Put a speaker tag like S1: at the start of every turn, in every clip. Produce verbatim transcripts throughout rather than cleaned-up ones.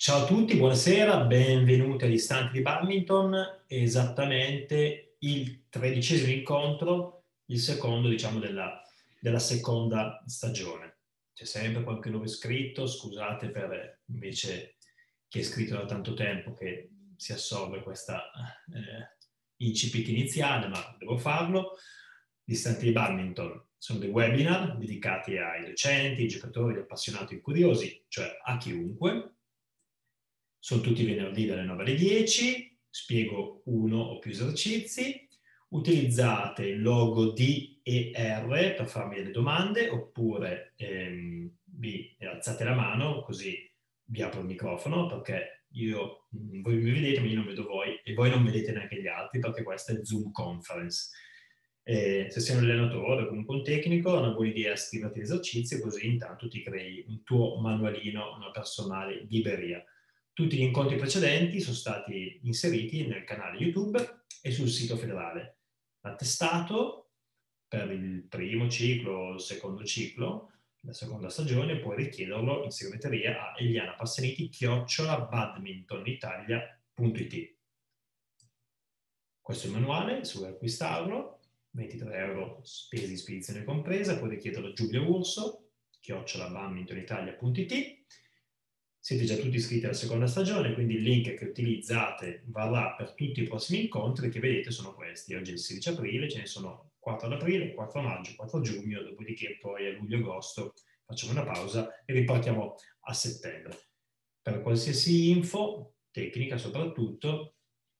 S1: Ciao a tutti, buonasera, benvenuti agli Istanti di Badminton, esattamente il tredicesimo incontro, il secondo, diciamo, della, della seconda stagione. C'è sempre qualche nuovo iscritto, scusate per invece chi è iscritto da tanto tempo che si assorbe questa eh, incipit iniziale, ma devo farlo. Gli Istanti di Badminton sono dei webinar dedicati ai docenti, ai giocatori, agli appassionati e curiosi, cioè a chiunque. Sono tutti venerdì dalle nove alle dieci, spiego uno o più esercizi, utilizzate il logo D e R per farmi delle domande oppure ehm, vi alzate la mano così vi apro il microfono perché io, voi mi vedete ma io non vedo voi e voi non vedete neanche gli altri perché questa è Zoom Conference. Eh, se sei un allenatore o comunque un tecnico, è una buona idea scriverti l'esercizio così intanto ti crei un tuo manualino, una personale libreria. Tutti gli incontri precedenti sono stati inseriti nel canale YouTube e sul sito federale. L'attestato per il primo ciclo, il secondo ciclo, la seconda stagione, puoi richiederlo in segreteria a Eliana Passaniti chiocciola badmintonitalia punto it. Questo è il manuale, se vuoi acquistarlo, ventitré euro spese di spedizione compresa, puoi richiederlo a Giulia Urso, chiocciola badmintonitalia punto it. Siete già tutti iscritti alla seconda stagione, quindi il link che utilizzate varrà per tutti i prossimi incontri che vedete sono questi. Oggi è il sedici aprile, ce ne sono quattro ad aprile, quattro maggio, quattro giugno, dopodiché poi a luglio-agosto facciamo una pausa e ripartiamo a settembre. Per qualsiasi info, tecnica soprattutto,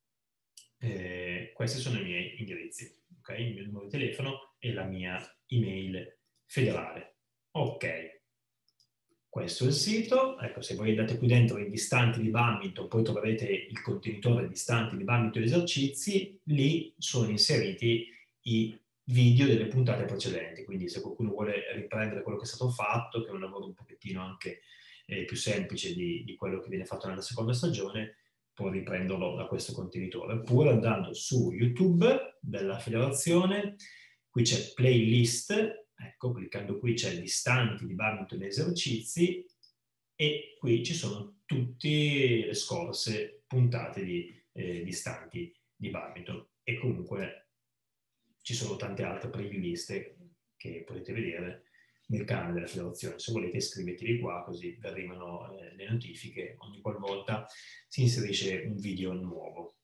S1: eh, questi sono i miei indirizzi, ok? Il mio numero di telefono e la mia email federale. Ok. Questo è il sito, ecco, se voi andate qui dentro in Istanti di Badminton, poi troverete il contenitore di Istanti di Badminton esercizi, lì sono inseriti i video delle puntate precedenti, quindi se qualcuno vuole riprendere quello che è stato fatto, che è un lavoro un pochettino anche eh, più semplice di, di quello che viene fatto nella seconda stagione, può riprenderlo da questo contenitore, oppure andando su YouTube della federazione, qui c'è playlist. Ecco, cliccando qui c'è Istanti di Badminton esercizi e qui ci sono tutte le scorse puntate di eh, Istanti di Badminton e comunque ci sono tante altre playlist che potete vedere nel canale della federazione. Se volete iscrivetevi qua così vi arrivano eh, le notifiche ogni qualvolta si inserisce un video nuovo.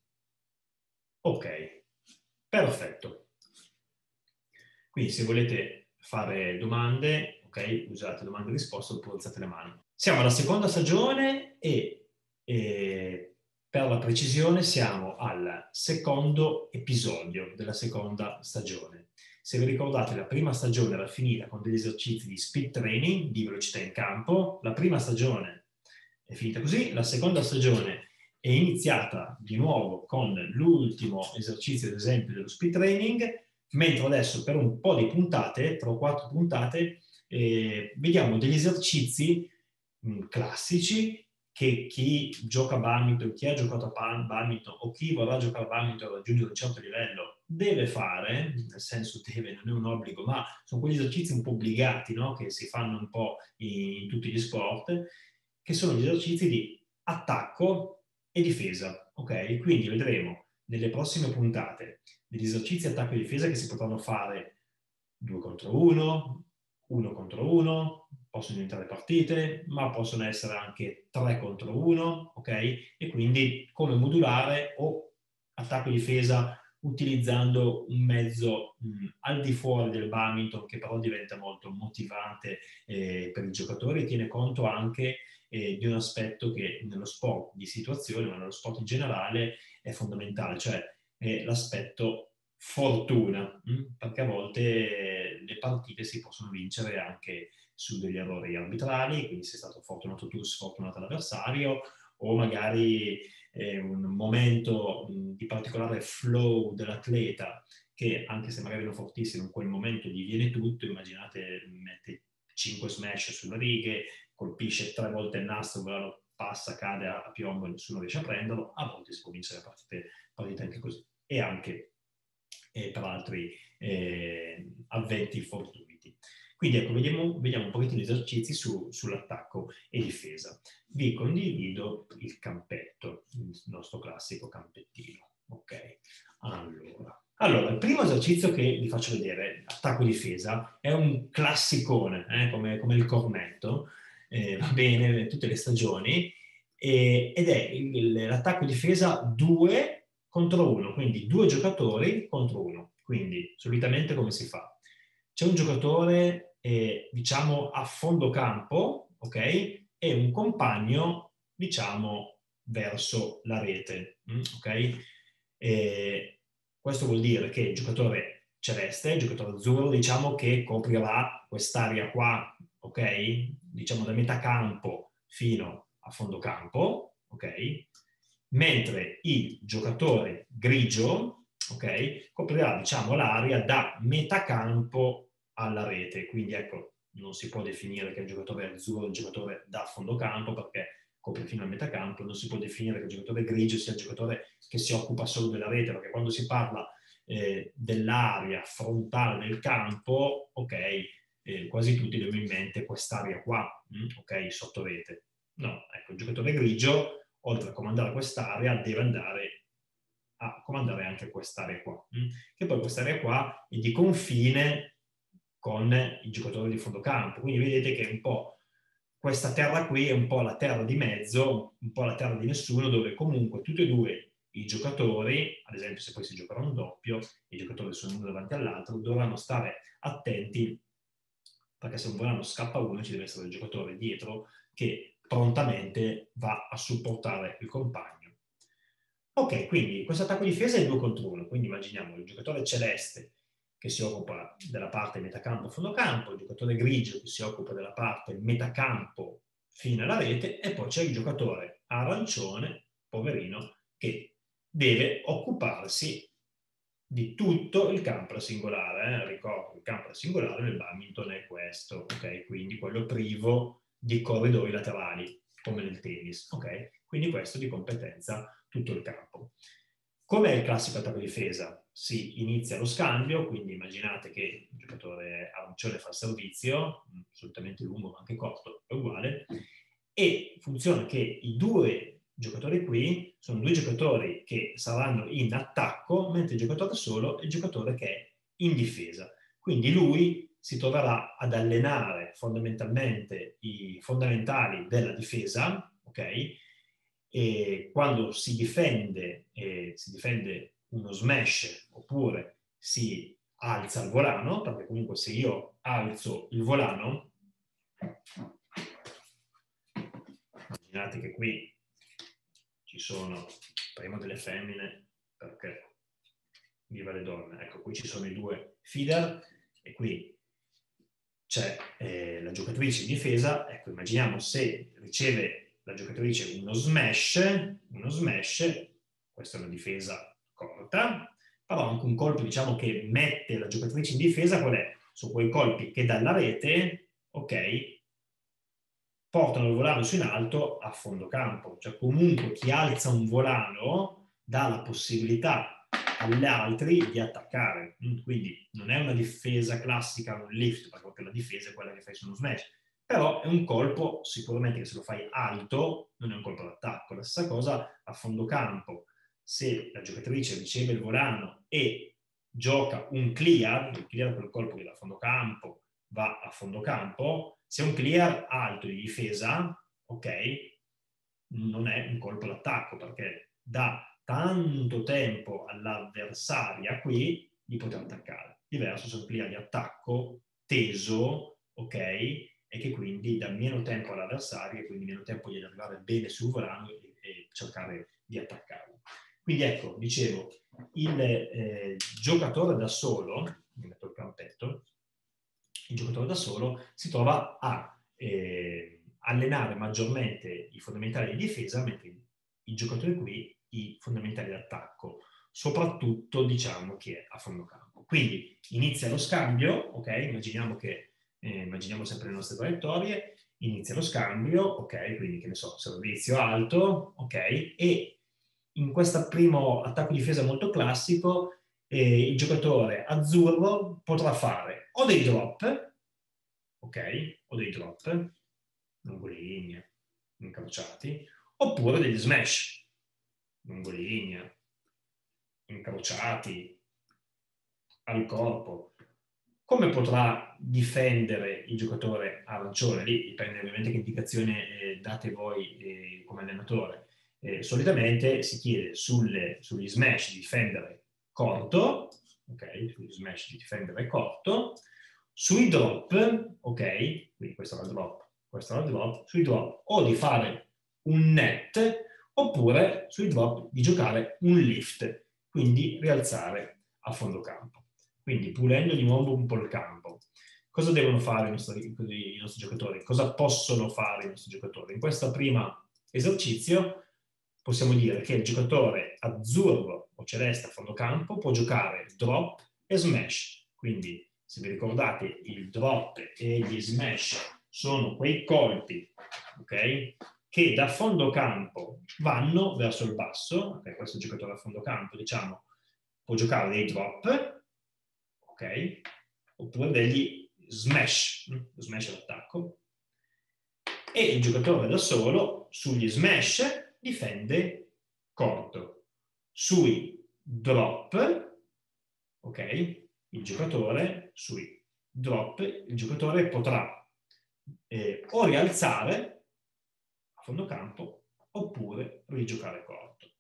S1: Ok, perfetto. Quindi se volete fare domande, ok, usate domande e risposte oppure alzate le mani. Siamo alla seconda stagione e, e per la precisione siamo al secondo episodio della seconda stagione. Se vi ricordate, la prima stagione era finita con degli esercizi di speed training, di velocità in campo. La prima stagione è finita così, la seconda stagione è iniziata di nuovo con l'ultimo esercizio, ad esempio, dello speed training, mentre adesso per un po' di puntate, tre o quattro puntate, eh, vediamo degli esercizi mh, classici che chi gioca a badminton, chi ha giocato a badminton o chi vorrà giocare a badminton a raggiungere un certo livello deve fare, nel senso deve, non è un obbligo, ma sono quegli esercizi un po' obbligati, no? Che si fanno un po' in, in tutti gli sport, che sono gli esercizi di attacco e difesa, ok? Quindi vedremo nelle prossime puntate degli esercizi attacco e difesa che si potranno fare due contro uno, uno contro uno, possono diventare partite, ma possono essere anche tre contro uno, ok? E quindi come modulare o attacco e difesa utilizzando un mezzo mh, al di fuori del badminton che però diventa molto motivante eh, per i giocatori e tiene conto anche eh, di un aspetto che nello sport di situazione, ma nello sport in generale è fondamentale, cioè è l'aspetto fortuna, mh? Perché a volte le partite si possono vincere anche su degli errori arbitrali, quindi sei stato fortunato tu, sfortunato l'avversario, o magari eh, un momento mh, di particolare flow dell'atleta che anche se magari non fortissimo in quel momento gli viene tutto, immaginate mette cinque smash sulle righe, colpisce tre volte il nastro, però passa, cade a piombo e nessuno riesce a prenderlo, a volte si può vincere partite, partite anche così. E anche eh, per altri eh, avventi fortuiti. movimenti. Quindi ecco, vediamo, vediamo un pochettino di esercizi su, sull'attacco e difesa. Vi condivido il campetto, il nostro classico campettino. Ok, allora. Allora, il primo esercizio che vi faccio vedere, attacco-difesa, è un classicone, eh, come, come il cornetto, eh, va bene tutte le stagioni, e, ed è l'attacco-difesa due contro uno, quindi due giocatori contro uno. Quindi, solitamente come si fa? C'è un giocatore, eh, diciamo, a fondo campo, ok? E un compagno, diciamo, verso la rete, mm, ok? E questo vuol dire che il giocatore celeste, il giocatore azzurro, diciamo che coprirà quest'area qua, ok? Diciamo da metà campo fino a fondo campo, ok? Mentre il giocatore grigio, ok, coprirà, diciamo, l'area da metà campo alla rete. Quindi ecco, non si può definire che il giocatore azzurro è il giocatore da fondo campo, perché copre fino a metà campo. Non si può definire che il giocatore grigio sia il giocatore che si occupa solo della rete, perché quando si parla eh, dell'area frontale del campo, ok, eh, quasi tutti abbiamo in mente quest'area qua, mh, ok, sotto rete. No, ecco, il giocatore grigio, oltre a comandare quest'area, deve andare a comandare anche quest'area qua, mh? Che poi quest'area qua è di confine con il giocatore di fondo campo. Quindi vedete che un po' questa terra qui è un po' la terra di mezzo, un po' la terra di nessuno, dove comunque tutti e due i giocatori, ad esempio se poi si giocherà un doppio, i giocatori sono uno davanti all'altro, dovranno stare attenti, perché se un volano scappa uno ci deve essere il giocatore dietro che prontamente va a supportare il compagno. Ok, quindi questo attacco difesa è due contro uno, quindi immaginiamo il giocatore celeste che si occupa della parte metacampo fondo campo, il giocatore grigio che si occupa della parte metacampo fino alla rete, e poi c'è il giocatore arancione, poverino, che deve occuparsi di tutto il campo singolare. Eh? Ricordo, il campo singolare nel badminton è questo, ok? Quindi quello privo di corridoi laterali, come nel tennis, ok? Quindi questo di competenza tutto il campo. Come il classico attacco difesa? Si inizia lo scambio, quindi immaginate che il giocatore arancione fa il servizio, assolutamente lungo ma anche corto, è uguale, e funziona che i due giocatori qui sono due giocatori che saranno in attacco, mentre il giocatore solo è il giocatore che è in difesa. Quindi lui si troverà ad allenare fondamentalmente i fondamentali della difesa, ok? E quando si difende, eh, si difende uno smash oppure si alza il volano, perché comunque se io alzo il volano, immaginate che qui ci sono prima delle femmine, perché viva le donne, ecco, qui ci sono i due feeder e qui c'è eh, la giocatrice in difesa. Ecco, immaginiamo se riceve la giocatrice uno smash, uno smash, questa è una difesa corta, però anche un colpo, diciamo, che mette la giocatrice in difesa, qual è? Sono quei colpi che dalla rete, ok, portano il volano su in alto a fondo campo. Cioè comunque chi alza un volano dà la possibilità agli altri di attaccare. Quindi non è una difesa classica, un lift, perché la difesa è quella che fai su uno smash. Però è un colpo, sicuramente che se lo fai alto, non è un colpo d'attacco. La stessa cosa a fondo campo. Se la giocatrice riceve il volano e gioca un clear, il clear è quel colpo che da fondo campo va a fondo campo, se è un clear alto di difesa, ok, non è un colpo d'attacco, perché dà tanto tempo all'avversaria qui di poter attaccare. Diverso se è un clear di attacco teso, ok, e che quindi dà meno tempo all'avversario e quindi meno tempo di arrivare bene sul volano e, e cercare di attaccarlo. Quindi ecco, dicevo, il eh, giocatore da solo, mi metto il campetto, il giocatore da solo si trova a eh, allenare maggiormente i fondamentali di difesa, mentre il giocatore qui i fondamentali d'attacco, soprattutto diciamo che è a fondo campo. Quindi inizia lo scambio, ok? Immaginiamo che eh, immaginiamo sempre le nostre traiettorie, inizia lo scambio, ok? Quindi che ne so, servizio alto, ok? E in questo primo attacco difesa molto classico eh, il giocatore azzurro potrà fare o dei drop, ok? O dei drop, lungolinea, incrociati, oppure degli smash, lungolinea, incrociati, al corpo. Come potrà difendere il giocatore arancione? Lì dipende ovviamente che indicazione eh, date voi eh, come allenatore. Eh, solitamente si chiede sulle, sugli smash di difendere corto, ok? Sugli smash di difendere corto, sui drop, ok? Quindi questo era il drop, questo era il drop, sui drop o di fare un net oppure sui drop di giocare un lift, quindi rialzare a fondo campo. Quindi pulendo di nuovo un po' il campo. Cosa devono fare i nostri, i nostri giocatori? Cosa possono fare i nostri giocatori? In questo primo esercizio possiamo dire che il giocatore azzurro o celeste a fondo campo può giocare drop e smash. Quindi, se vi ricordate, il drop e gli smash sono quei colpi, ok? Che da fondo campo vanno verso il basso. Okay, questo giocatore a fondo campo, diciamo, può giocare dei drop, ok? Oppure degli smash, lo smash è l'attacco, e il giocatore da solo sugli smash difende corto. Sui drop, ok? Il giocatore, sui drop, il giocatore potrà eh, o rialzare a fondo campo oppure rigiocare corto.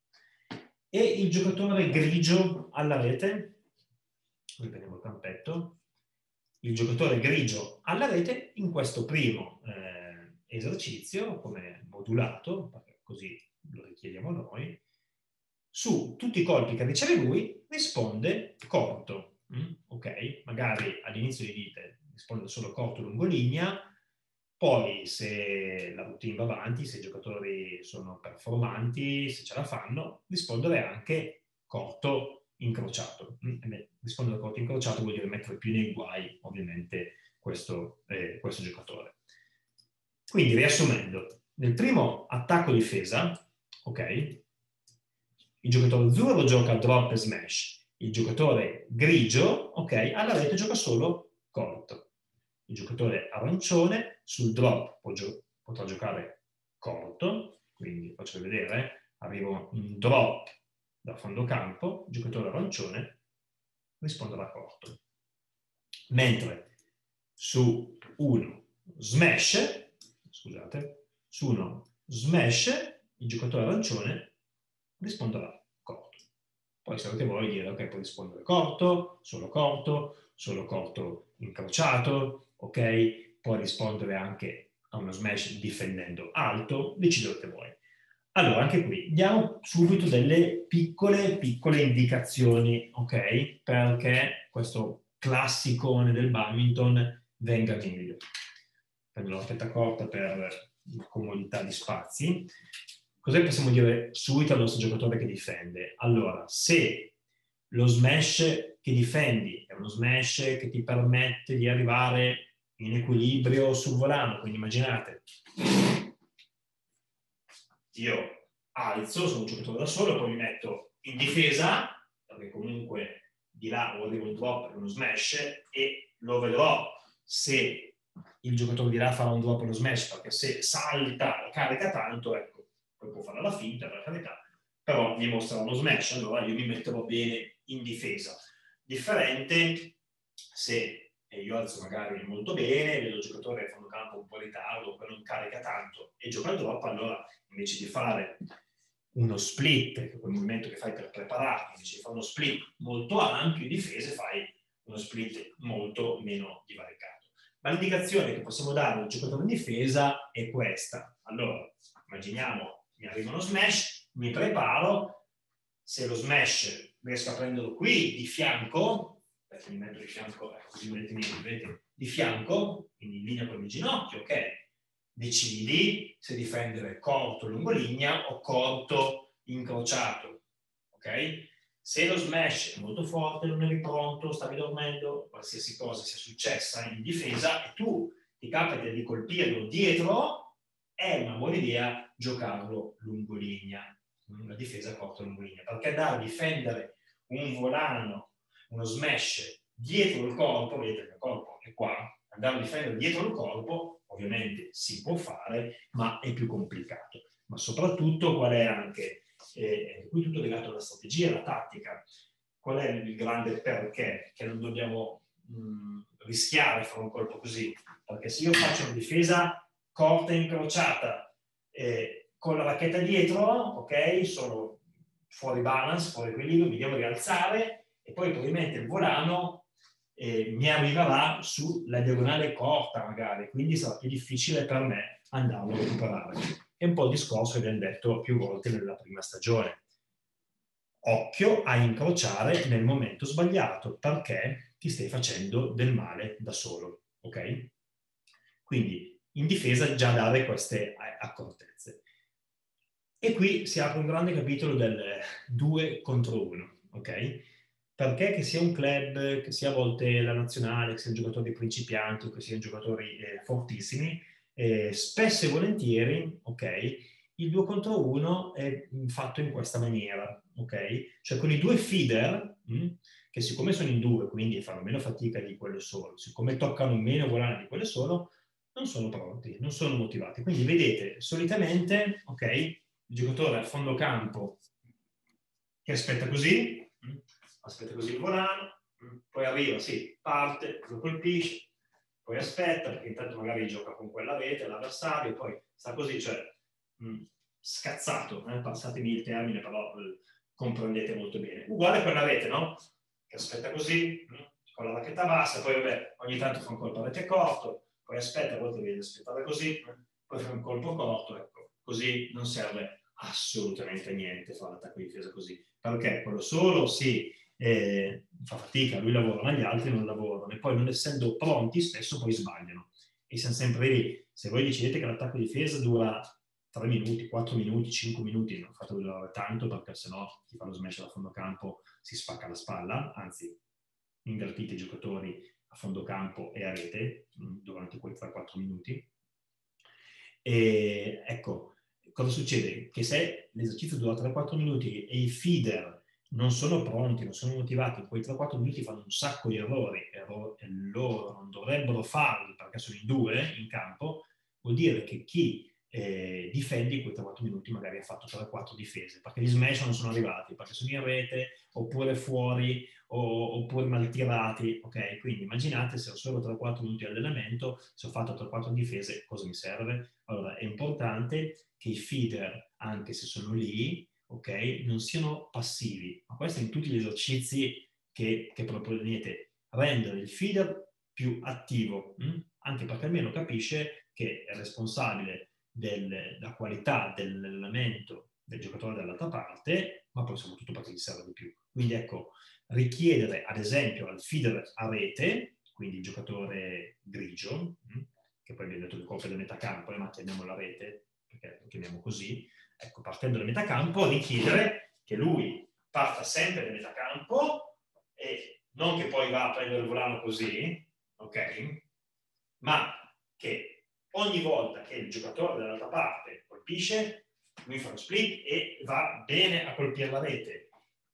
S1: E il giocatore grigio alla rete, riprendiamo il campetto, il giocatore grigio alla rete in questo primo eh, esercizio, come modulato, perché così lo richiediamo noi, su tutti i colpi che riceve lui risponde corto, mm? Ok? Magari all'inizio gli dite risponde solo corto lungolinea, poi se la routine va avanti, se i giocatori sono performanti, se ce la fanno, rispondere anche corto incrociato. Rispondere corto incrociato vuol dire mettere più nei guai, ovviamente, questo, eh, questo giocatore. Quindi, riassumendo, nel primo attacco-difesa, ok, il giocatore azzurro gioca drop e smash, il giocatore grigio, ok, alla rete gioca solo corto. Il giocatore arancione sul drop può gio- potrà giocare corto, quindi faccio vedere, arriva un drop da fondo campo, il giocatore arancione risponderà corto. Mentre su uno smash, scusate, su uno smash, il giocatore arancione risponderà corto. Poi se avete voglia di dire, ok, può rispondere corto, solo corto, solo corto incrociato, ok, può rispondere anche a uno smash difendendo alto, decidete voi. Allora, anche qui diamo subito delle piccole, piccole indicazioni, ok, perché questo classicone del badminton venga meglio. Prendo la testa corta per comodità di spazi. Cosa possiamo dire subito al nostro giocatore che difende? Allora, se lo smash che difendi è uno smash che ti permette di arrivare in equilibrio sul volano, quindi immaginate, io alzo, sono un giocatore da solo, poi mi metto in difesa, perché comunque di là o arrivo un drop per uno smash e lo vedrò se il giocatore di là farà un drop o uno smash, perché se salta o carica tanto, ecco, poi può fare la finta, per carità, però mi mostra uno smash, allora io mi metterò bene in difesa. Differente se io alzo magari molto bene, vedo il giocatore a fondo campo un po' in ritardo, poi non carica tanto e gioca il drop, allora invece di fare uno split, che è quel movimento che fai per prepararti, invece di fare uno split molto ampio in difesa, fai uno split molto meno divaricato. Ma l'indicazione che possiamo dare al giocatore in difesa è questa. Allora, immaginiamo, mi arriva uno smash, mi preparo, se lo smash riesco a prenderlo qui di fianco, perché mi metto di fianco, ecco, così vedete, di fianco, quindi in linea con il ginocchio, ok? Decidi se difendere corto lungolinea o corto incrociato, ok? Se lo smash è molto forte, non eri pronto, stavi dormendo, qualsiasi cosa sia successa in difesa e tu ti capita di colpirlo dietro, è una buona idea giocarlo lungolinea, una difesa corta lungolinea, perché andare a difendere un volano, uno smash dietro il corpo, vedete che il corpo è qua, andare a difendere dietro il corpo, ovviamente si può fare, ma è più complicato. Ma soprattutto qual è anche, eh, qui tutto legato alla strategia, alla tattica, qual è il grande perché? Che non dobbiamo mh, rischiare a fare un colpo così, perché se io faccio una difesa corta e incrociata, eh, con la racchetta dietro, ok, sono fuori balance, fuori equilibrio, mi devo rialzare e poi probabilmente il volano eh, mi arriverà sulla diagonale corta magari, quindi sarà più difficile per me andarlo a recuperare. È un po' il discorso che abbiamo detto più volte nella prima stagione. Occhio a incrociare nel momento sbagliato, perché ti stai facendo del male da solo, ok? Quindi in difesa già dare queste accortezze. E qui si apre un grande capitolo del due contro uno, ok? Perché che sia un club, che sia a volte la nazionale, che siano giocatori principianti o che siano giocatori eh, fortissimi, eh, spesso e volentieri, ok, il due contro uno è fatto in questa maniera, ok? Cioè con i due feeder, mh, che siccome sono in due, quindi fanno meno fatica di quello solo, siccome toccano meno volante di quello solo, non sono pronti, non sono motivati. Quindi vedete, solitamente, ok, il giocatore a fondo campo che aspetta così, aspetta così il volano, poi arriva, sì, parte, lo colpisce, poi aspetta, perché intanto magari gioca con quella rete, l'avversario, poi sta così, cioè mh, scazzato, eh? Passatemi il termine, però eh, comprendete molto bene. Uguale per la rete, no? Che aspetta così, mh, con la racchetta bassa, poi vabbè, ogni tanto fa un colpo a rete corto, poi aspetta, a volte viene aspettare così, poi fa un colpo corto, ecco, così non serve assolutamente a niente fare l'attacco di difesa così, perché quello solo sì, eh, fa fatica, lui lavora, ma gli altri non lavorano, e poi non essendo pronti spesso poi sbagliano, e siamo sempre lì. Se voi decidete che l'attacco di difesa dura tre minuti, quattro minuti, cinque minuti, non fatelo durare tanto, perché sennò chi fa lo smash da fondo campo si spacca la spalla, anzi invertite i giocatori a fondo campo e a rete durante quei tre quattro minuti. E ecco, cosa succede? Che se l'esercizio dura tre quattro minuti e i feeder non sono pronti, non sono motivati, in quei tre quattro minuti fanno un sacco di errori e loro non dovrebbero farli perché sono in due in campo, vuol dire che chi eh, difende in quei tre quattro minuti magari ha fatto tre quattro difese, perché gli smash non sono arrivati, perché sono in rete, oppure fuori, o, oppure mal tirati, ok? Quindi immaginate se ho solo tre quattro minuti di allenamento, se ho fatto tre quattro difese, cosa mi serve? Allora, è importante che i feeder, anche se sono lì, ok, non siano passivi, ma questo in tutti gli esercizi che, che proponete, rendere il feeder più attivo, mh? Anche perché almeno capisce che è responsabile della qualità dell'allenamento del giocatore dall'altra parte, ma poi soprattutto perché gli serve di più. Quindi ecco, richiedere ad esempio al feeder a rete, quindi il giocatore grigio, mh? Che poi abbiamo detto che copre da metà campo, ma chiamiamo la rete, perché lo chiamiamo così, ecco, partendo da metà campo, richiedere che lui parta sempre da metà campo e non che poi va a prendere il volano così, ok? Ma che ogni volta che il giocatore dall'altra parte colpisce, lui fa lo split e va bene a colpire la rete,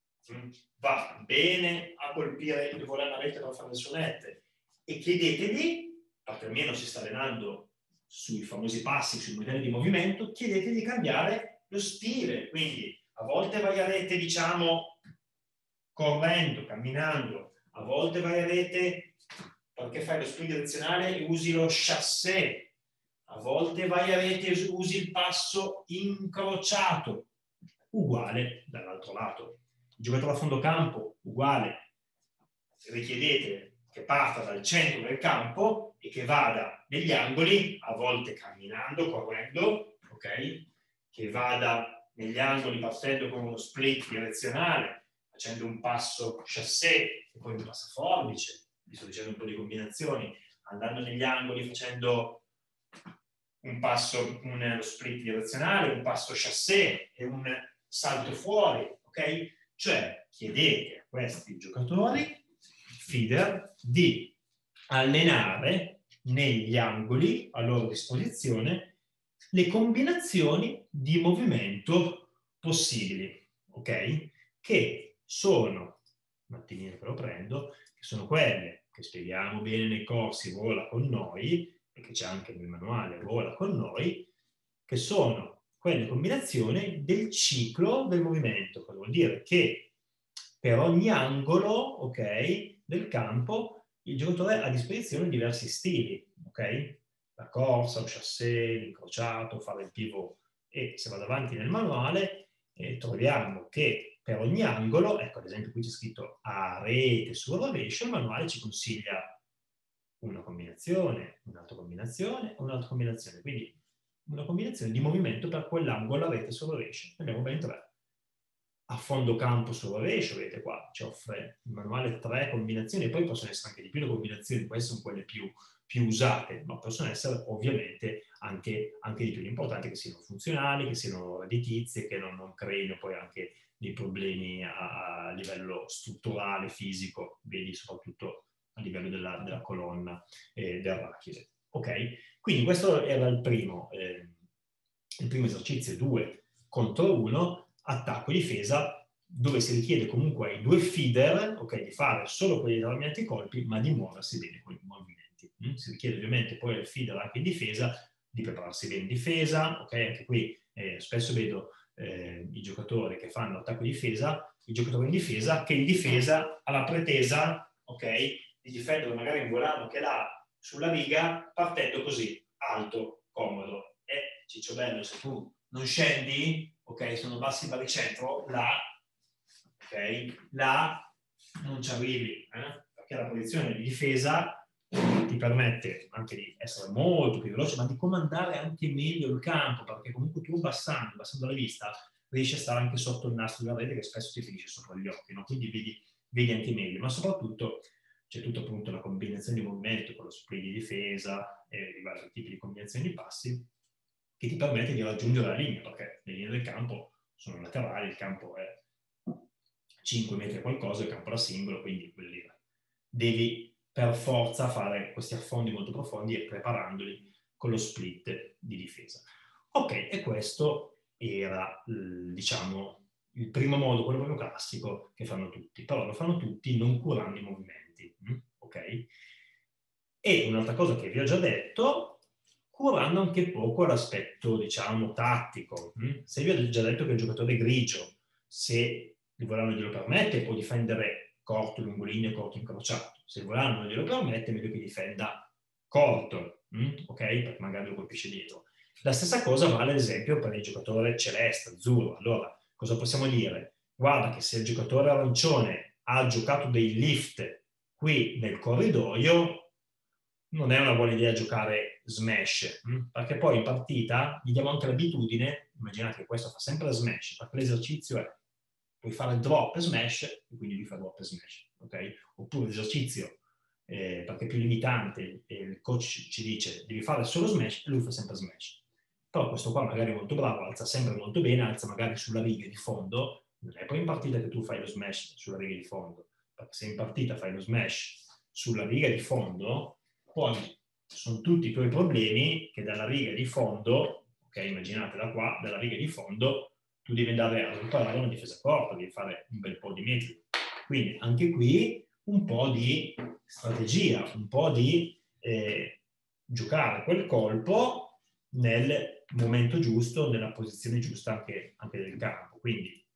S1: va bene a colpire il volano a rete per fare le sonette, e chiedetegli, perché almeno si sta allenando sui famosi passi, sui modelli di movimento, chiedetegli di cambiare lo stile, quindi a volte vai a rete, diciamo, correndo, camminando, a volte vai a rete perché fai lo sprint direzionale e usi lo chassé, a volte vai a rete e usi il passo incrociato, uguale dall'altro lato. Il giocatore a fondo campo, uguale, richiedete che parta dal centro del campo e che vada negli angoli, a volte camminando, correndo, ok? Che vada negli angoli partendo con uno split direzionale, facendo un passo chassé e poi un passaforbice, vi sto dicendo un po' di combinazioni, andando negli angoli facendo un passo, uno split direzionale, un passo chassé e un salto fuori, ok? Cioè chiedete a questi giocatori feeder di allenare negli angoli a loro disposizione le combinazioni di movimento possibili, ok? Che sono, un attimino che lo prendo, che sono quelle che spieghiamo bene nei corsi Vola con noi, e che c'è anche nel manuale Vola con noi, che sono quelle combinazioni del ciclo del movimento. Cosa vuol dire? Che per ogni angolo, ok, del campo, il giocatore ha a disposizione diversi stili, ok? La corsa, lo chassé, l'incrociato, fare il pivot. E se vado avanti nel manuale, eh, troviamo che per ogni angolo, ecco ad esempio qui c'è scritto a rete sul rovescio, il manuale ci consiglia una combinazione, un'altra combinazione, un'altra combinazione. Quindi una combinazione di movimento per quell'angolo a rete sul rovescio. Ne abbiamo ben tre. A fondo campo sul rovescio, vedete qua, ci offre il manuale tre combinazioni, e poi possono essere anche di più le combinazioni, queste sono quelle più, più usate, ma possono essere ovviamente anche, anche di più. L'importante è che siano funzionali, che siano redditizie, che non, non creino poi anche dei problemi a, a livello strutturale, fisico, vedi soprattutto a livello della, della colonna eh, del rachide. Ok? Quindi questo era il primo, eh, il primo esercizio, due contro uno, attacco e difesa, dove si richiede comunque ai due feeder, ok, di fare solo quei determinati colpi, ma di muoversi bene con i movimenti. Mm? Si richiede ovviamente poi al feeder anche in difesa, di prepararsi bene in difesa, ok? Anche qui eh, spesso vedo eh, i giocatori che fanno attacco e difesa, i giocatori in difesa, che in difesa ha la pretesa, ok, di difendere magari un volano che l'ha sulla riga, partendo così, alto, comodo. E Ciccio Bello, se tu non scendi, ok, sono bassi baricentro, là, ok, là non ci arrivi, eh? Perché la posizione di difesa ti permette anche di essere molto più veloce, ma di comandare anche meglio il campo, perché comunque tu abbassando, abbassando la vista, riesci a stare anche sotto il nastro della rete che spesso ti finisce sopra gli occhi, no? Quindi vedi, vedi anche meglio, ma soprattutto c'è tutta appunto la combinazione di movimento con lo split di difesa e i vari tipi di combinazioni di passi che ti permette di raggiungere la linea, perché le linee del campo sono laterali, il campo è cinque metri e qualcosa, il campo da singolo, quindi vuol dire, devi per forza fare questi affondi molto profondi e preparandoli con lo split di difesa. Ok, e questo era, diciamo, il primo modo, quello proprio classico, che fanno tutti, però lo fanno tutti non curando i movimenti, ok? E un'altra cosa che vi ho già detto, curando anche poco l'aspetto, diciamo, tattico. Se vi ho già detto che il giocatore grigio, se il volano glielo permette, può difendere corto, lungolineo, corto, incrociato. Se il volano non glielo permette, è meglio che difenda corto, ok? Perché magari lo colpisce dietro. La stessa cosa vale, ad esempio, per il giocatore celeste, azzurro. Allora, cosa possiamo dire? Guarda che se il giocatore arancione ha giocato dei lift qui nel corridoio, non è una buona idea giocare smash, hm? Perché poi in partita gli diamo anche l'abitudine, immaginate che questo fa sempre smash, perché l'esercizio è puoi fare drop e smash e quindi lui fa drop e smash, ok? Oppure l'esercizio, eh, perché è più limitante, e il coach ci dice devi fare solo smash e lui fa sempre smash. Però questo qua magari è molto bravo, alza sempre molto bene, alza magari sulla riga di fondo, non è poi in partita che tu fai lo smash sulla riga di fondo, perché se in partita fai lo smash sulla riga di fondo, poi sono tutti i tuoi problemi che dalla riga di fondo, ok, immaginate da qua, dalla riga di fondo, tu devi andare a riparare una difesa corta, devi fare un bel po' di metri. Quindi anche qui un po' di strategia, un po' di eh, giocare quel colpo nel momento giusto, nella posizione giusta anche, anche del campo. Quindi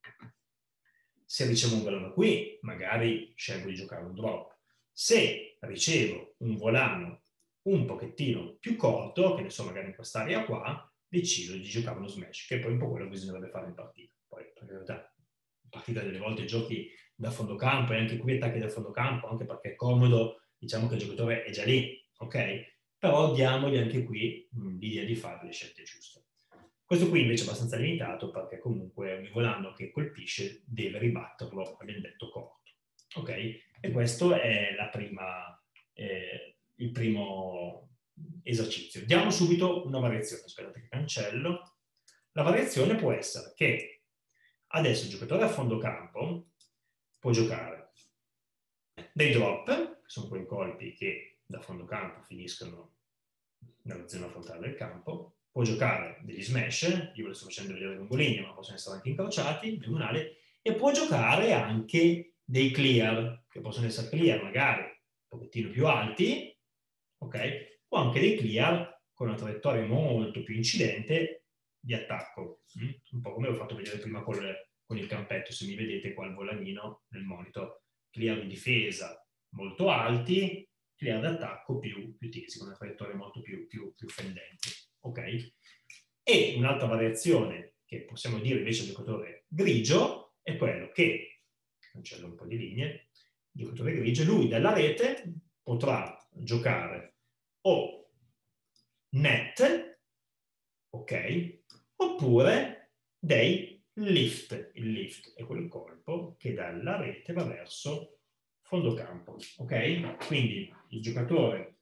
S1: se ricevo un volano qui, magari scelgo di giocare un drop. Se ricevo un volano un pochettino più corto, che ne so, magari in quest'area qua, decido di giocare uno smash, che è poi un po' quello che bisognerebbe fare in partita. Poi, in realtà, in partita delle volte giochi da fondo campo e anche qui attacchi da fondo campo, anche perché è comodo, diciamo che il giocatore è già lì, ok? Però diamogli anche qui l'idea di fare le scelte giuste. Questo qui invece è abbastanza limitato perché comunque ogni volano che colpisce deve ribatterlo, abbiamo detto, corto. Ok? E questo è la prima, eh, il primo esercizio. Diamo subito una variazione. Aspettate che cancello. La variazione può essere che adesso il giocatore a fondo campo può giocare dei drop, che sono quei colpi che da fondo campo finiscono nella zona frontale del campo, può giocare degli smash, io ve lo sto facendo vedere lungolinea, ma possono essere anche incrociati, diagonali, e può giocare anche dei clear, che possono essere clear magari pochettino più alti, ok? O anche dei clear con una traiettoria molto più incidente di attacco, mm? Un po' come ho fatto vedere prima con, le, con il campetto, se mi vedete qua il volanino nel monitor, clear di difesa molto alti, clear d'attacco più, più tesi, con una traiettoria molto più, più, più fendente, ok? E un'altra variazione che possiamo dire invece al giocatore grigio è quello che, cancello un po' di linee, il giocatore grigio, lui dalla rete potrà giocare o net, ok, oppure dei lift. Il lift è quel colpo che dalla rete va verso fondo campo, ok? Quindi il giocatore,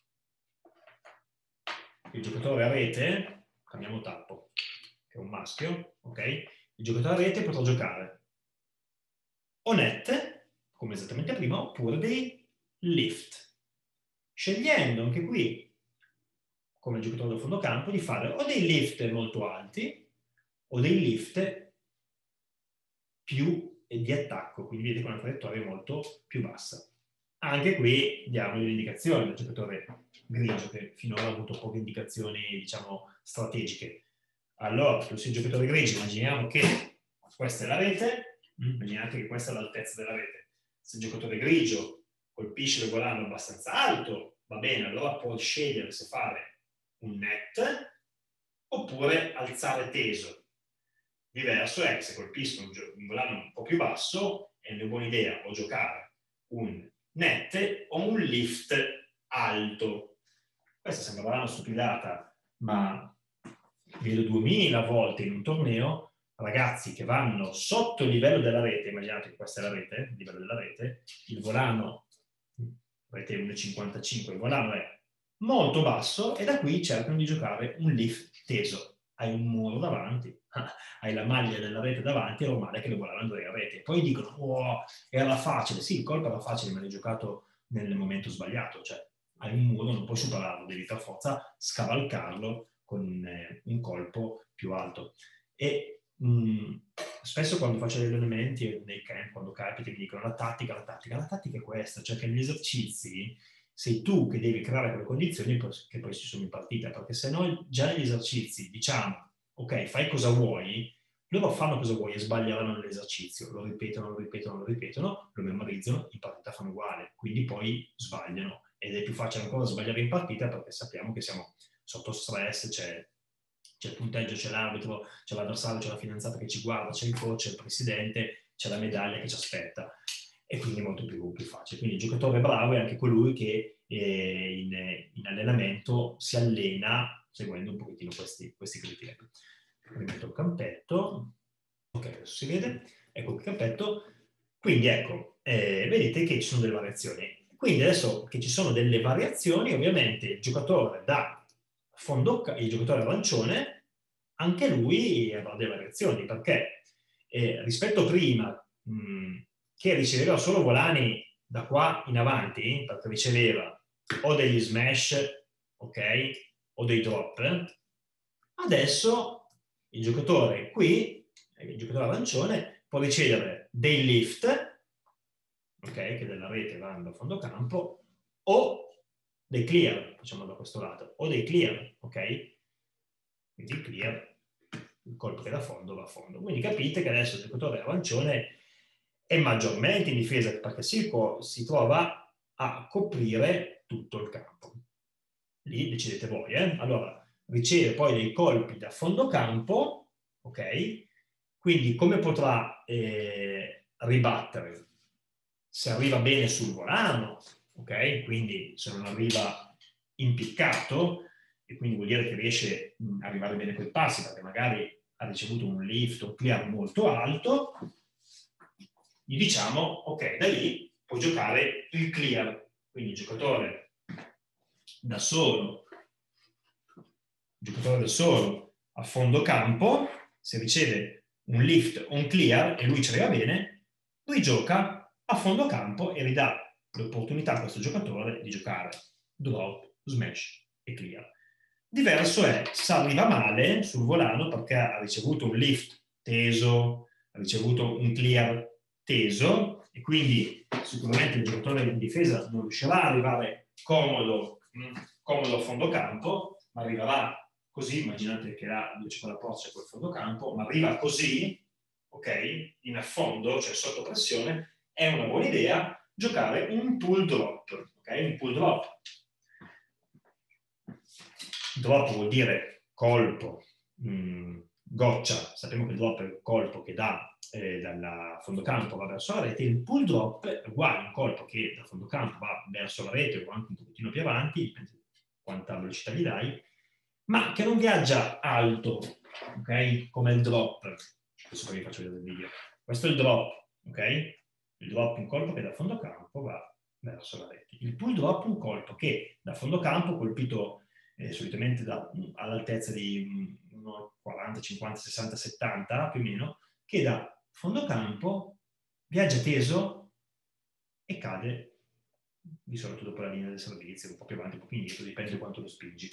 S1: il giocatore a rete, cambiamo tappo, che è un maschio, ok? Il giocatore a rete potrà giocare o net, come esattamente prima, oppure dei lift, scegliendo anche qui, come giocatore del fondo campo, di fare o dei lift molto alti o dei lift più di attacco, quindi vedete con una traiettoria molto più bassa. Anche qui diamo le indicazioni del giocatore grigio, che finora ha avuto poche indicazioni, diciamo, strategiche. Allora, se sei un giocatore grigio, immaginiamo che questa è la rete, immaginate che questa è l'altezza della rete. Se il giocatore grigio colpisce il volano abbastanza alto, va bene, allora può scegliere se fare un net oppure alzare teso. Diverso è che se colpisco un, un volano un po' più basso, è una buona idea o giocare un net o un lift alto. Questa sembra una stupidata, ma vedo duemila volte in un torneo ragazzi che vanno sotto il livello della rete, immaginate che questa è la rete, il livello della rete, il volano, rete uno virgola cinquantacinque, il volano è molto basso e da qui cercano di giocare un lift teso. Hai un muro davanti, hai la maglia della rete davanti, è normale che le volano andare a rete. Poi dicono, oh, era facile. Sì, il colpo era facile, ma l'hai giocato nel momento sbagliato. Cioè, hai un muro, non puoi superarlo, devi per forza scavalcarlo con eh, un colpo più alto. E mh, spesso quando faccio gli allenamenti nei camp, quando capita, mi dicono la tattica, la tattica, la tattica è questa, cioè che negli esercizi sei tu che devi creare quelle condizioni che poi si sono in partita, perché se no già negli esercizi diciamo, ok, fai cosa vuoi, loro fanno cosa vuoi e sbaglieranno nell'esercizio, lo ripetono, lo ripetono, lo ripetono, lo memorizzano, in partita fanno uguale, quindi poi sbagliano ed è più facile ancora sbagliare in partita perché sappiamo che siamo sotto stress, c'è, c'è il punteggio, c'è l'arbitro, c'è l'avversario, c'è la fidanzata che ci guarda, c'è il coach, c'è il presidente, c'è la medaglia che ci aspetta. E quindi è molto più, più facile. Quindi il giocatore bravo è anche colui che eh, in, in allenamento si allena seguendo un pochettino questi, questi criteri. Rimetto il campetto, ok, adesso si vede, ecco il campetto. Quindi ecco, eh, vedete che ci sono delle variazioni. Quindi adesso che ci sono delle variazioni, ovviamente il giocatore da fondo, il giocatore arancione, anche lui avrà delle variazioni, perché eh, rispetto a prima, mh, che riceveva solo volani da qua in avanti, perché riceveva o degli smash, ok, o dei drop, adesso il giocatore qui, il giocatore arancione, può ricevere dei lift, ok, che dalla rete vanno a fondo campo, o dei clear, facciamo da questo lato, o dei clear, ok? Quindi il clear, il colpo che da fondo va a fondo. Quindi capite che adesso il giocatore arancione è maggiormente in difesa perché si, si trova a coprire tutto il campo. Lì decidete voi, eh? Allora, riceve poi dei colpi da fondo campo, ok? Quindi come potrà eh, ribattere? Se arriva bene sul volano, ok? Quindi se non arriva impiccato, e quindi vuol dire che riesce ad arrivare bene coi passi, perché magari ha ricevuto un lift o clear molto alto, gli diciamo, ok, da lì puoi giocare il clear. Quindi il giocatore da solo, il giocatore da solo a fondo campo, se riceve un lift o un clear e lui ci arriva bene, lui gioca a fondo campo e ridà l'opportunità a questo giocatore di giocare drop, smash e clear. Diverso è se arriva male sul volano perché ha ricevuto un lift teso, ha ricevuto un clear teso e quindi sicuramente il giocatore in difesa non riuscirà ad arrivare comodo, comodo a fondo campo, ma arriverà così, immaginate che là dove c'è quella porta c'è quel fondo campo, ma arriva così, ok, in affondo, cioè sotto pressione, è una buona idea giocare un pull drop, ok? Un pull drop. Drop vuol dire colpo, mh, goccia, sappiamo che il drop è il colpo che dà eh, dal fondocampo va verso la rete, il pull drop è uguale a un colpo che dal fondocampo va verso la rete o anche un pochettino più avanti, dipende quanta velocità gli dai, ma che non viaggia alto, ok? Come il drop. Adesso poi vi faccio vedere il video. Questo è il drop, ok? Il drop è un colpo che dal fondocampo va verso la rete. Il pull drop è un colpo che da fondocampo colpito eh, solitamente da, all'altezza di quaranta, cinquanta, sessanta, settanta più o meno, che da fondocampo viaggia teso e cade di solito dopo la linea del servizio, un po' più avanti, un po' più indietro, dipende da quanto lo spingi.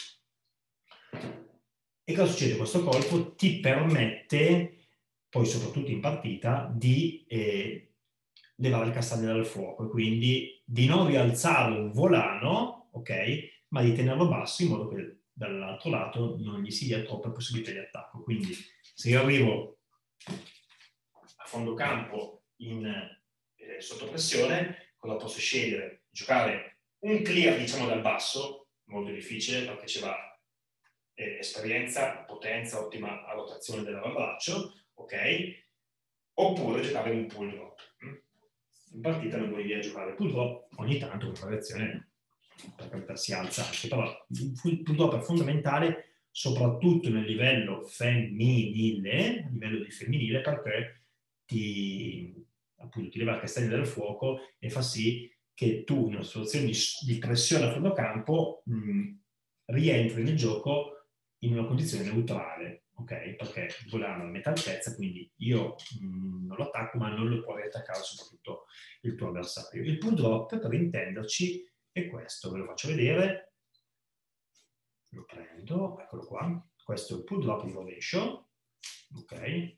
S1: E cosa succede? Questo colpo ti permette, poi soprattutto in partita, di eh, levare il castagno dal fuoco e quindi di non rialzare un volano, ok? Ma di tenerlo basso in modo che dall'altro lato non gli si dia troppa possibilità di attacco. Quindi se io arrivo a fondo campo in, eh, sotto pressione, cosa posso scegliere? Giocare un clear, diciamo, dal basso, molto difficile perché ci va eh, esperienza, potenza, ottima rotazione dell'avambraccio, ok? Oppure giocare un pull drop. In partita non vuoi giocare pull drop, ogni tanto questa reazione per carità si alza anche, però il pull drop è fondamentale soprattutto nel livello femminile, a livello di femminile, perché ti, appunto, ti leva il castagno dal fuoco e fa sì che tu in una situazione di, di pressione a fondo campo mh, rientri nel gioco in una condizione neutrale, ok? Perché il volano è a metà altezza, quindi io mh, non lo attacco, ma non lo puoi attaccare soprattutto il tuo avversario. Il pull drop, per intenderci, è questo, ve lo faccio vedere. Lo prendo, eccolo qua. Questo è il pull drop di rovescio, ok?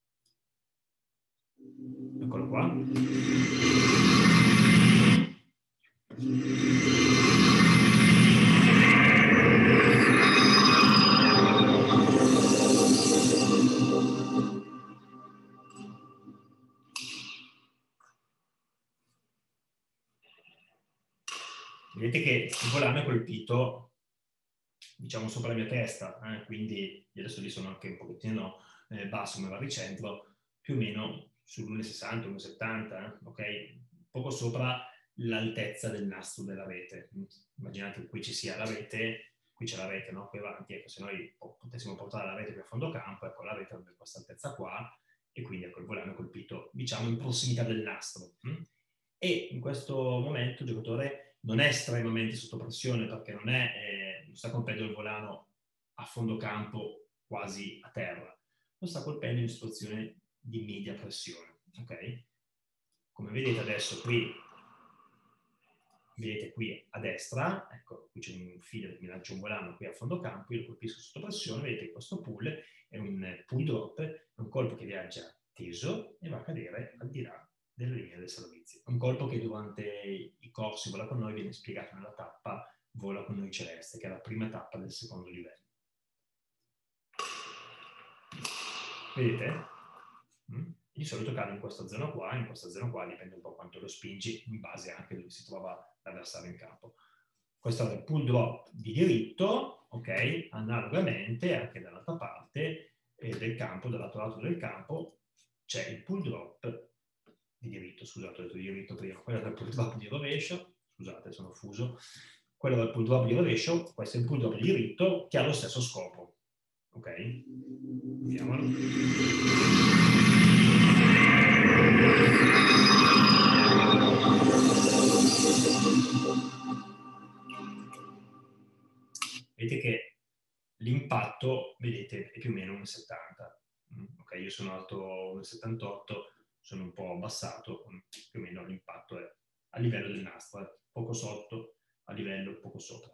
S1: Eccolo qua. Vedete che il volano è colpito, diciamo, sopra la mia testa, eh? Quindi io adesso lì sono anche un pochettino eh, basso come baricentro, più o meno sull'uno virgola sessanta, uno virgola settanta, eh? Ok? Poco sopra l'altezza del nastro della rete. Immaginate che qui ci sia la rete, qui c'è la rete, no? Qui avanti, ecco, se noi potessimo portare la rete più a fondo campo, ecco, la rete avrebbe questa altezza qua, e quindi ecco il volano è colpito, diciamo, in prossimità del nastro. Hm? E in questo momento il giocatore non è estremamente sotto pressione perché non, è, eh, non sta colpendo il volano a fondo campo quasi a terra, lo sta colpendo in situazione di media pressione, ok? Come vedete adesso qui, vedete qui a destra, ecco, qui c'è un filo che mi lancia un volano qui a fondo campo, io lo colpisco sotto pressione, vedete che questo pull è un pull drop, è un colpo che viaggia teso e va a cadere al di là delle linee del servizio. È un colpo che durante i corsi Vola con noi viene spiegato nella tappa Vola con noi Celeste, che è la prima tappa del secondo livello. Vedete? Mm? Di solito cade in questa zona qua, in questa zona qua dipende un po' quanto lo spingi, in base anche dove si trova l'avversario in campo. Questo è il pull drop di diritto, ok? Analogamente anche dall'altra parte eh, del campo, dall'altro lato del campo, c'è il pull drop di diritto, scusate, ho detto di diritto prima, quello del pull drop di rovescio, scusate, sono fuso, quello del pull drop di rovescio, questo è il pull drop di diritto che ha lo stesso scopo, ok? Vediamolo. Vedete che l'impatto, vedete, è più o meno uno virgola settanta. Ok, io sono alto uno virgola settantotto, sono un po' abbassato, più o meno l'impatto è a livello del nastro, è poco sotto, a livello poco sopra.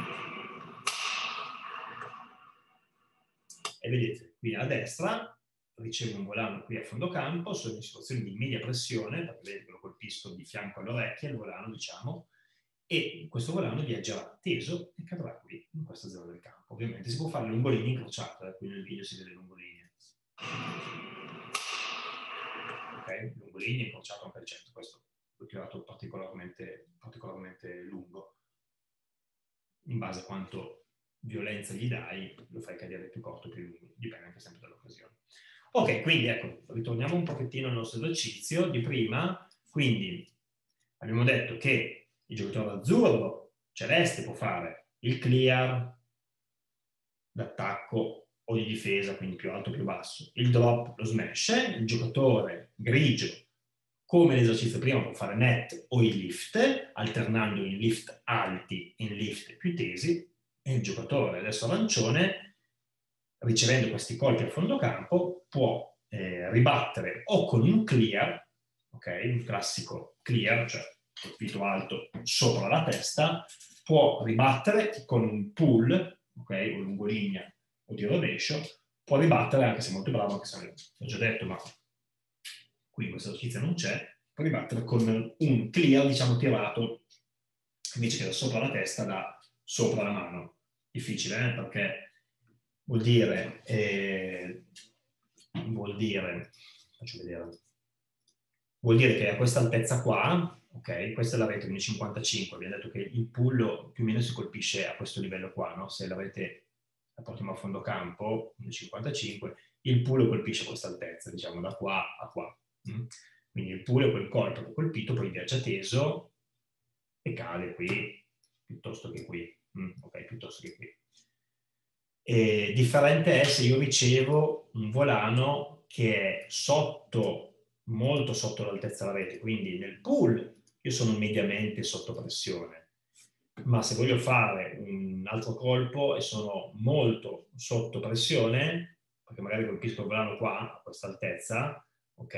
S1: E vedete, qui a destra ricevo un volano qui a fondo campo, sono in situazione di media pressione, perché vedete che lo colpisco di fianco all'orecchia, il volano, diciamo, e questo volano viaggerà teso e cadrà qui, in questa zona del campo. Ovviamente si può fare lungolinee incrociate, qui nel video si vede lungolinee. Ok, lungolinee incrociato anche al centro, questo l'ho tirato particolarmente, particolarmente lungo. In base a quanto violenza gli dai, lo fai cadere più corto o più lungo, dipende anche sempre dall'occasione. Ok, quindi ecco, ritorniamo un pochettino al nostro esercizio di prima. Quindi abbiamo detto che il giocatore azzurro, celeste, può fare il clear d'attacco o di difesa, quindi più alto o più basso, il drop, lo smash, il giocatore grigio, come l'esercizio prima, può fare net o il lift, alternando in lift alti e in lift più tesi, e il giocatore adesso arancione, ricevendo questi colpi a fondo campo, può eh, ribattere o con un clear, ok, un classico clear, cioè colpito alto sopra la testa, può ribattere con un pull, ok, o lungolinea o di rovescio, può ribattere, anche se molto bravo, anche se l'ho già detto, ma qui in questo esercizio non c'è, può ribattere con un clear, diciamo, tirato, invece che da sopra la testa, da sopra la mano. Difficile, eh? Perché vuol dire, eh, vuol dire, faccio vedere, vuol dire che a questa altezza qua, ok, questa è la rete uno virgola cinquantacinque, abbiamo detto che il pull più o meno si colpisce a questo livello qua, no? Se la rete la portiamo a fondo campo, uno virgola cinquantacinque, il pull colpisce a questa altezza, diciamo da qua a qua. Mm? Quindi il pull è quel colpo che ho colpito, poi viaggia teso e cade qui, piuttosto che qui. Mm? Ok, piuttosto che qui. E differente è se io ricevo un volano che è sotto, molto sotto l'altezza della rete, quindi nel pull io sono mediamente sotto pressione, ma se voglio fare un altro colpo e sono molto sotto pressione, perché magari colpisco il volano qua, a questa altezza, ok?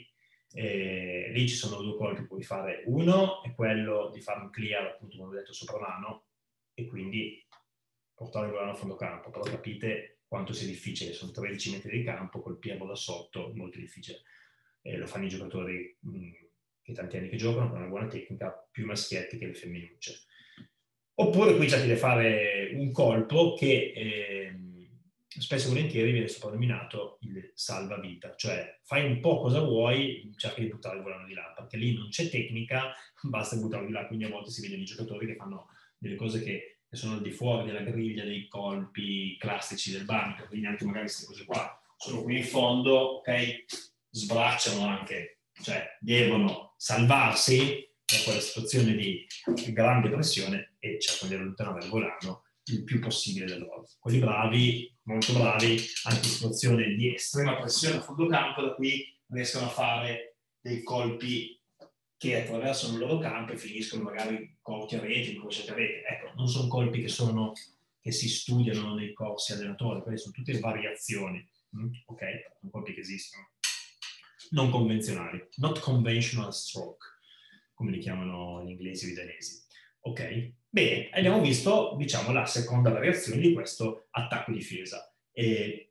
S1: E lì ci sono due colpi, puoi fare uno, è quello di fare un clear, appunto come ho detto, sopra mano, e quindi portare il volano a fondo campo, però capite quanto sia difficile, sono tredici metri di campo, colpirlo da sotto, molto difficile. E lo fanno i giocatori mh, che tanti anni che giocano, con una buona tecnica, più maschietti che le femminucce. Oppure qui già ti deve fare un colpo che eh, spesso e volentieri viene soprannominato il salvavita, cioè fai un po' cosa vuoi, cerchi di buttare il volano di là, perché lì non c'è tecnica, basta buttarlo di là, quindi a volte si vedono i giocatori che fanno delle cose che che sono al di fuori della griglia dei colpi classici del banco, quindi anche magari queste cose qua sono qui in fondo, ok, sbracciano anche, cioè devono salvarsi da quella situazione di grande pressione e cercano di allontanare il volano il più possibile da loro. Quelli bravi, molto bravi, anche in situazione di estrema pressione a fondo campo, da qui riescono a fare dei colpi che attraversano il loro campo e finiscono magari corti a rete, incrociati a rete. Ecco, non sono colpi che, sono, che si studiano nei corsi allenatori, quelle sono tutte variazioni, mm? Ok? Sono colpi che esistono. Non convenzionali, not conventional stroke, come li chiamano gli inglesi e i danesi. Ok? Bene, abbiamo visto, diciamo, la seconda variazione di questo attacco-difesa. E,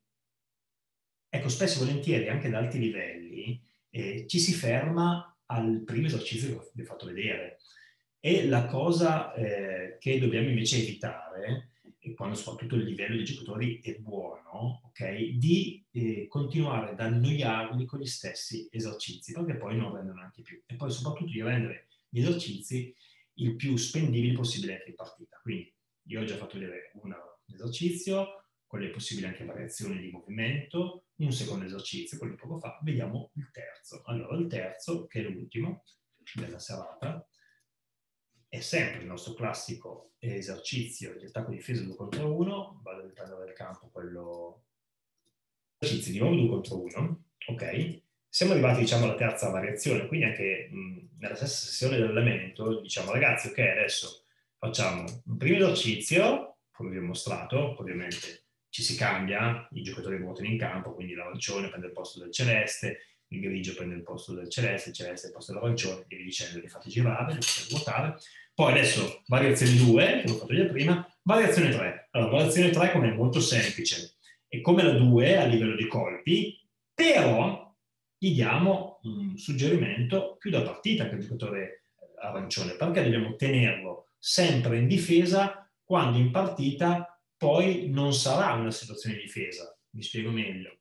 S1: ecco, spesso e volentieri, anche ad alti livelli, eh, ci si ferma al primo esercizio che vi ho fatto vedere. E la cosa eh, che dobbiamo invece evitare, e quando soprattutto il livello dei giocatori è buono, okay, di eh, continuare ad annoiarli con gli stessi esercizi, perché poi non rendono anche più. E poi soprattutto di rendere gli esercizi il più spendibili possibile anche in partita. Quindi io ho già fatto vedere un esercizio, con le possibili anche variazioni di movimento, un secondo esercizio, quello di poco fa, vediamo il terzo. Allora, il terzo, che è l'ultimo della serata, è sempre il nostro classico esercizio di attacco difesa due contro uno, vado a prendere il campo quello esercizio di nuovo due contro uno, ok? Siamo arrivati, diciamo, alla terza variazione, quindi anche mh, nella stessa sessione dell'allenamento diciamo, ragazzi, ok, adesso facciamo un primo esercizio, come vi ho mostrato, ovviamente ci si cambia, i giocatori ruotano in campo, quindi l'arancione prende il posto del celeste, il grigio prende il posto del celeste, il celeste il posto dell'arancione, e vi dicendo, li fate girare, li fate ruotare. Poi adesso variazione due, che l'ho fatto vedere prima, variazione tre. Allora, variazione tre come è molto semplice, e come la due a livello di colpi, però gli diamo un suggerimento più da partita che il giocatore arancione, perché dobbiamo tenerlo sempre in difesa quando in partita poi non sarà una situazione di difesa. Mi spiego meglio.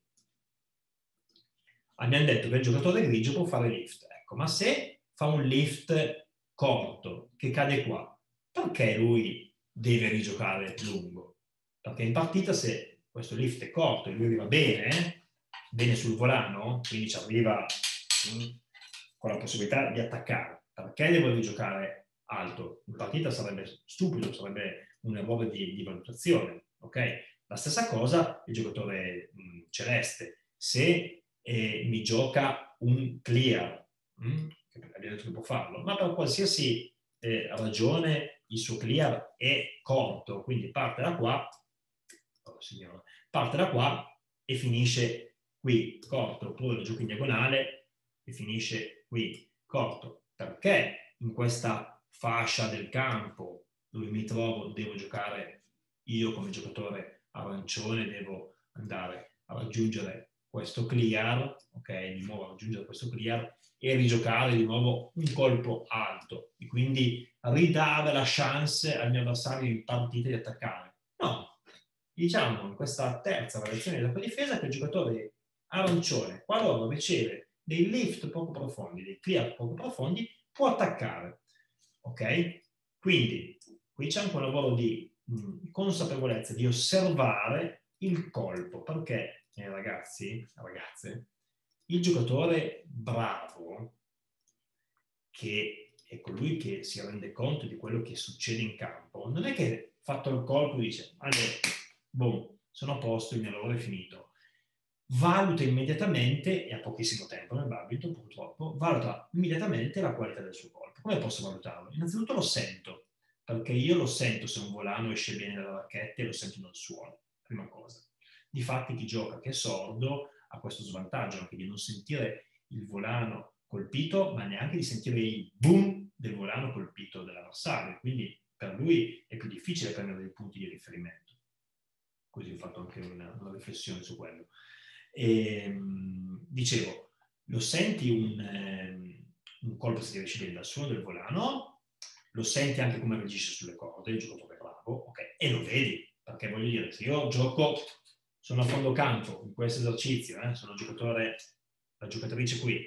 S1: Abbiamo detto che il giocatore grigio può fare lift, ecco, ma se fa un lift corto che cade qua, perché lui deve rigiocare lungo? Perché in partita se questo lift è corto e lui arriva bene, bene sul volano, quindi ci arriva mh, con la possibilità di attaccare, perché devo rigiocare alto? In partita sarebbe stupido, sarebbe un errore di, di valutazione, ok? La stessa cosa il giocatore mh, celeste, se e mi gioca un clear, mh? che abbiamo detto che può farlo, ma per qualsiasi eh, ragione il suo clear è corto, quindi parte da qua, oh, signora, parte da qua e finisce qui, corto, oppure lo gioco in diagonale e finisce qui, corto. Perché in questa fascia del campo dove mi trovo devo giocare io come giocatore arancione, devo andare a raggiungere questo clear, ok, di nuovo raggiungere questo clear e rigiocare di nuovo un colpo alto e quindi ridare la chance al mio avversario in partita di attaccare. No, diciamo in questa terza variazione della difesa che il giocatore arancione, qualora riceve dei lift poco profondi, dei clear poco profondi, può attaccare. Ok? Quindi qui c'è anche un lavoro di mh, consapevolezza, di osservare il colpo, perché eh, ragazzi, ragazze, il giocatore bravo, che è colui che si rende conto di quello che succede in campo, non è che fatto il colpo dice, allora, boh, sono a posto, il mio lavoro è finito. Valuta immediatamente, e ha pochissimo tempo nel badminton purtroppo, valuta immediatamente la qualità del suo colpo. Come posso valutarlo? Innanzitutto lo sento, perché io lo sento se un volano esce bene dalla racchetta e lo sento nel suono, prima cosa. Difatti chi gioca che è sordo ha questo svantaggio anche di non sentire il volano colpito, ma neanche di sentire il boom del volano colpito dall'avversario, quindi per lui è più difficile prendere dei punti di riferimento. Così ho fatto anche una, una riflessione su quello. E, dicevo, lo senti un, eh, un colpo se ti esce bene dal suono del volano, lo senti anche come reagisce sulle corde, il giocatore è bravo, ok, e lo vedi, perché voglio dire, se io gioco, sono a fondo campo in questo esercizio, eh, sono giocatore, la giocatrice qui,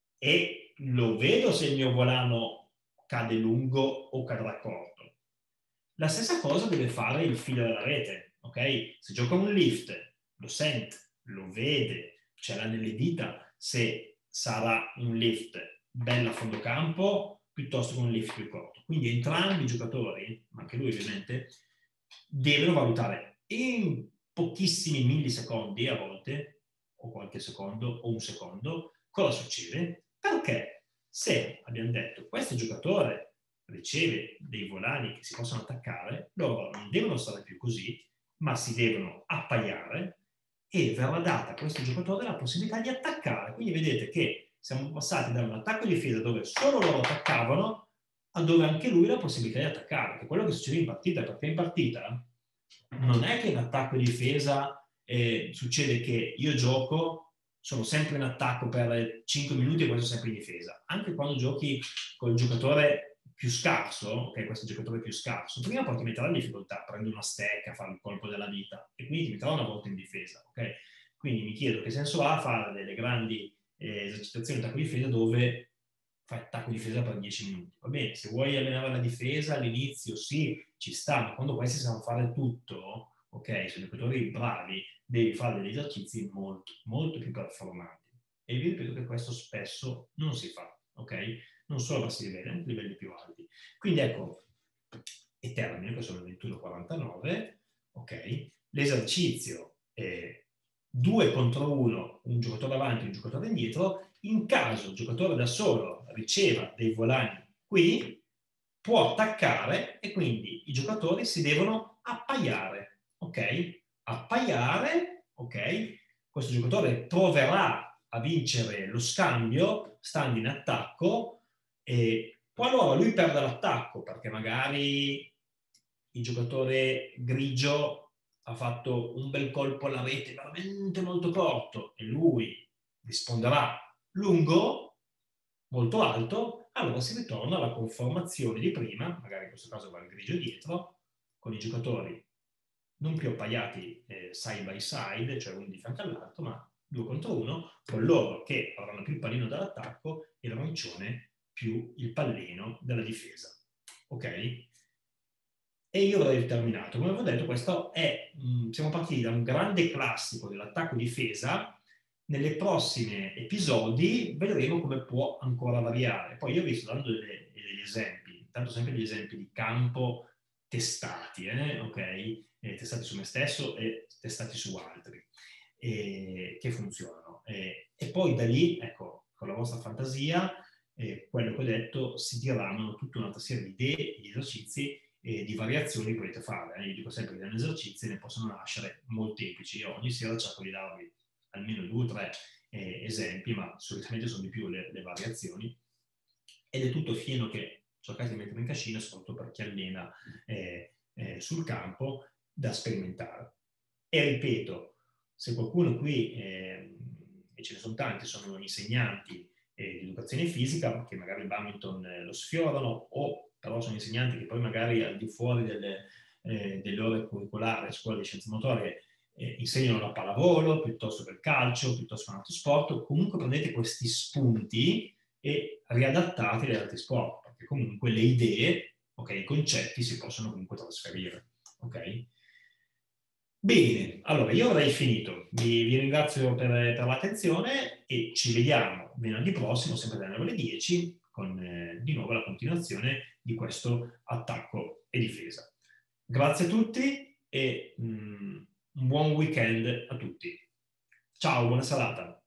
S1: e lo vedo se il mio volano cade lungo o cadrà corto. La stessa cosa deve fare il filo della rete, ok? Se gioca un lift, lo sente, lo vede, ce l'ha nelle dita se sarà un lift bello a fondo campo piuttosto che un lift più corto. Quindi entrambi i giocatori, ma anche lui ovviamente, devono valutare in pochissimi millisecondi a volte, o qualche secondo, o un secondo, cosa succede. Perché se, abbiamo detto, questo giocatore riceve dei volani che si possono attaccare, loro non devono stare più così, ma si devono appaiare e verrà data a questo giocatore la possibilità di attaccare. Quindi vedete che siamo passati da un attacco di difesa dove solo loro attaccavano a dove anche lui ha la possibilità di attaccare, che è quello che succede in partita, perché in partita non è che in attacco e difesa eh, succede che io gioco, sono sempre in attacco per cinque minuti e poi sono sempre in difesa. Anche quando giochi con il giocatore più scarso, ok, questo è il giocatore più scarso, prima poi ti metterà in difficoltà, prendi una stecca, fare il colpo della vita e quindi ti metterà una volta in difesa, ok? Quindi mi chiedo che senso ha fare delle grandi eh, esercitazioni di attacco e difesa dove fai attacco e difesa per dieci minuti. Va bene, se vuoi allenare la difesa all'inizio sì, ci sta, ma quando questi sanno fare tutto, ok, sono giocatori bravi, devi fare degli esercizi molto, molto più performanti. E vi ripeto che questo spesso non si fa, ok? Non solo a bassi livelli, anche a livelli più alti. Quindi ecco, e termine, che sono le ventuno e quarantanove, ok? L'esercizio è due contro uno, un giocatore avanti e un giocatore indietro. In caso il giocatore da solo riceva dei volani qui, può attaccare e quindi i giocatori si devono appaiare, ok? Appaiare, ok? Questo giocatore proverà a vincere lo scambio stando in attacco e qualora lui perda l'attacco perché magari il giocatore grigio ha fatto un bel colpo alla rete veramente molto corto e lui risponderà lungo, molto alto, allora si ritorna alla conformazione di prima, magari in questo caso va il grigio dietro, con i giocatori non più appaiati eh, side by side, cioè uno di fianco all'altro, ma due contro uno, con loro che avranno più il pallino dall'attacco e l'arancione più il pallino della difesa. Ok? E io avrei terminato. Come avevo detto, questo è, mh, siamo partiti da un grande classico dell'attacco-difesa. Nelle prossime episodi vedremo come può ancora variare. Poi io vi sto dando delle, degli esempi, tanto sempre degli esempi di campo testati, eh? Ok? Eh, testati su me stesso e testati su altri, eh, che funzionano. Eh, e poi da lì, ecco, con la vostra fantasia, eh, quello che ho detto, si diramano tutta un'altra serie di idee e di esercizi e di variazioni che potete fare. Eh? Io dico sempre che negli esercizi ne possono nascere molteplici. Io ogni sera cerco di darvi almeno due o tre eh, esempi, ma solitamente sono di più le, le variazioni. Ed è tutto fieno che cercate di mettere in cascina, soprattutto per chi allena eh, eh, sul campo, da sperimentare. E ripeto, se qualcuno qui, eh, e ce ne sono tanti, sono insegnanti eh, di educazione fisica, che magari il badminton eh, lo sfiorano, o però sono insegnanti che poi magari al di fuori delle, eh, delle ore curricolari, scuola di scienze motorie, eh, insegnano la pallavolo, piuttosto che il calcio, piuttosto che un altro sport. Comunque prendete questi spunti e riadattateli ad altri sport, perché comunque le idee, ok, i concetti si possono comunque trasferire, ok? Bene, allora io avrei finito. Vi, vi ringrazio per, per l'attenzione e ci vediamo venerdì prossimo, sempre dalle ore dieci, con eh, di nuovo la continuazione di questo attacco e difesa. Grazie a tutti e mm, un buon weekend a tutti. Ciao, buona serata.